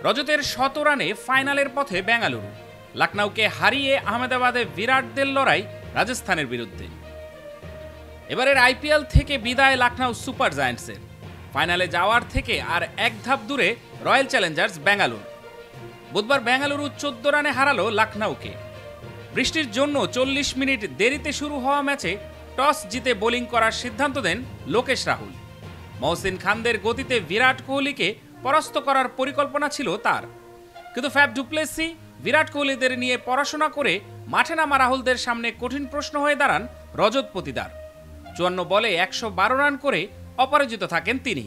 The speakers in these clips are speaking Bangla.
রজতের ১৭ রানে ফাইনালের পথে বেঙ্গালুরু। লখনৌকে হারিয়ে আহমেদাবাদে বিরাটদের লড়াই রাজস্থানের বিরুদ্ধে। এবারের আইপিএল থেকে বিদায় লখনৌ সুপার জায়ান্টসের। ফাইনালে যাওয়ার থেকে আর এক ধাপ দূরে রয়্যাল চ্যালেঞ্জার্স বেঙ্গালুরু। বুধবার বেঙ্গালুরু ১৪ রানে হারালো লখনৌকে। বৃষ্টির জন্য ৪০ মিনিট দেরিতে শুরু হওয়া ম্যাচে টস জিতে বোলিং করার সিদ্ধান্ত দেন লোকেশ রাহুল। মহসিন খানদের গতিতে বিরাট কোহলিকে পরাস্ত করার পরিকল্পনা ছিল তার, কিন্তু ফ্যাফ ডু প্লেসি বিরাট কোহলিদের নিয়ে পড়াশোনা করে মাঠে নামা রাহুলদের সামনে কঠিন প্রশ্ন হয়ে দাঁড়ান রজত পতিদার। ৫৪ বলে ১১২ রান করে অপরাজিত থাকেন তিনি।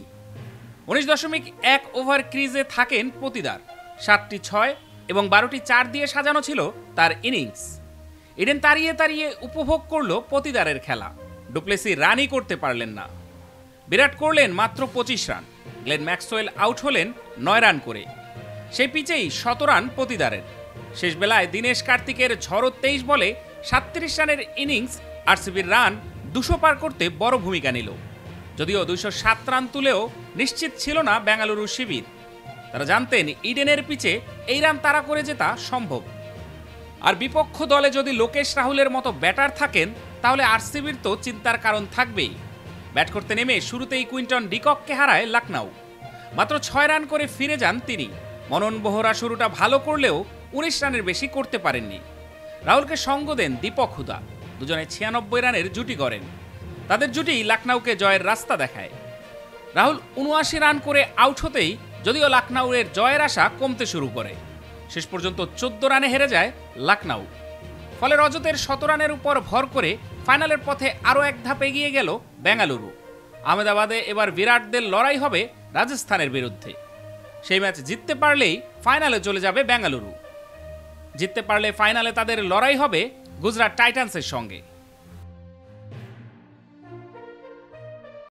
১৯.১ ওভার ক্রিজে থাকেন পতিদার। ৭টি ৬ এবং ১২টি ৪ দিয়ে সাজানো ছিল তার ইনিংস। ইডেন তাড়িয়ে তাড়িয়ে উপভোগ করল পতিদারের খেলা। ডুপ্লেসি রানই করতে পারলেন না। বিরাট করলেন মাত্র ২৫ রান। গ্লেন ম্যাক্সওয়েল আউট হলেন ৯ রান করে। সেই পিচেই ১০০ রান পতিদারের। শেষ বেলায় দীনেশ কার্তিকের ঝড়ো ২৩ বলে ৩৭ রানের ইনিংস আরসিবির রান ২০০ পার করতে বড় ভূমিকা নিল। যদিও ২০৭ রান তুলেও নিশ্চিত ছিল না বেঙ্গালুরু শিবির। তারা জানতেন ইডেনের পিচে এই রান তাড়া করে জেতা সম্ভব। আর বিপক্ষ দলে যদি লোকেশ রাহুলের মতো ব্যাটার থাকেন তাহলে আরসিবির তো চিন্তার কারণ থাকবেই। ব্যাট করতে নেমে শুরুতেই কুইন্টন ডিকককে হারায় লখনৌ। মাত্র ৬ রান করে ফিরে যান তিনি। মনন বোহরা শুরুটা ভালো করলেও ১৯ রানের বেশি করতে পারেননি। রাহুলকে সঙ্গ দেন দীপক হুদা। দুজনে ৯৬ রানের জুটি গড়েন। তাদের জুটি লখনৌকে জয়ের রাস্তা দেখায়। রাহুল ৭৯ রান করে আউট হতেই যদিও লখনৌয়ের জয়ের আশা কমতে শুরু করে। শেষ পর্যন্ত ১৪ রানে হেরে যায় লখনৌ। ফলে রজতের ১৭ রানের উপর ভর করে ফাইনালের পথে আরও এক ধাপ এগিয়ে গেল বেঙ্গালুরু। আহমেদাবাদে এবার বিরাটদের লড়াই হবে রাজস্থানের বিরুদ্ধে। সেই ম্যাচ জিততে পারলেই ফাইনালে চলে যাবে বেঙ্গালুরু। জিততে পারলে ফাইনালে তাদের লড়াই হবে গুজরাট টাইটান্সের সঙ্গে।